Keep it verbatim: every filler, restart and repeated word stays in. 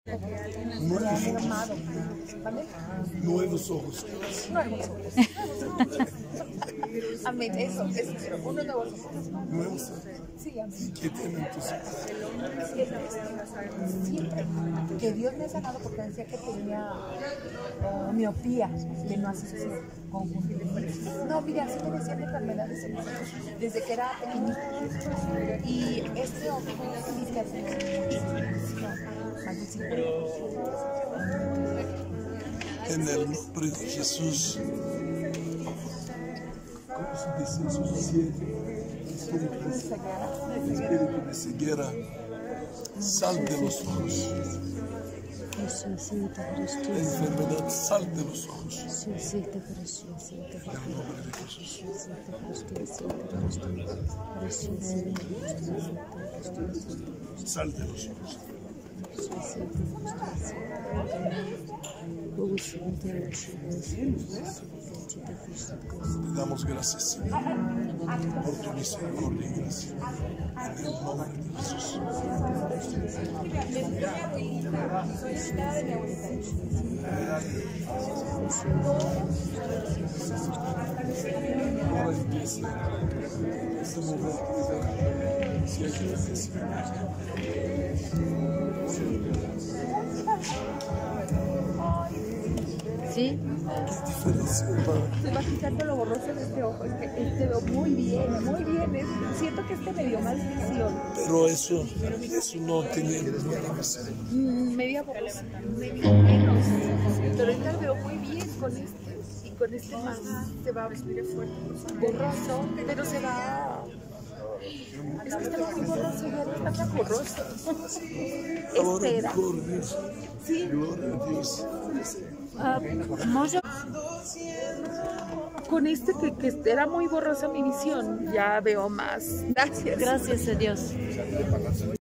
Nuevos ojos. Nuevos ojos. Nuevos ojos. Amén, eso, eso, pero unos nuevos ojos. Nuevos ojos. Sí, amén. ¿Qué tienen tus ojos? Siempre que Dios me ha sanado porque decía que tenía uh, miopía, que no asistía con no, mira, sí me decían enfermedades en los ojos desde que era pequeñita. Y este ojo sí que en el nombre de Jesús, ¿cómo se dice eso? Espíritu, espíritu de ceguera, sal de los ojos. La enfermedad, sal de los ojos. En el nombre de Jesús. Sal de los ojos. Te damos gracias, Señor, por tu misericordia y gracia. En el nombre de Jesús. Ahora empieza, empieza a mover, si hay que decir. ¿Sí? ¿Qué diferencia, Padre? Se va quitando lo borroso de este ojo. Es que este veo muy bien, muy bien. Es, siento que este me dio más visión. Pero eso, eso no tenía buena visión. Mm, media borrosa, media menos. Pero esta veo muy bien con este. Y con este más se va borroso, pero se va. Es que estaba muy borroso, ya no está tan borroso. Ahora, Espera. gloria a Dios. Sí. Gloria a Dios. Ah, Moyo. Con este que, que era muy borrosa mi visión, ya veo más. Gracias. Gracias a Dios.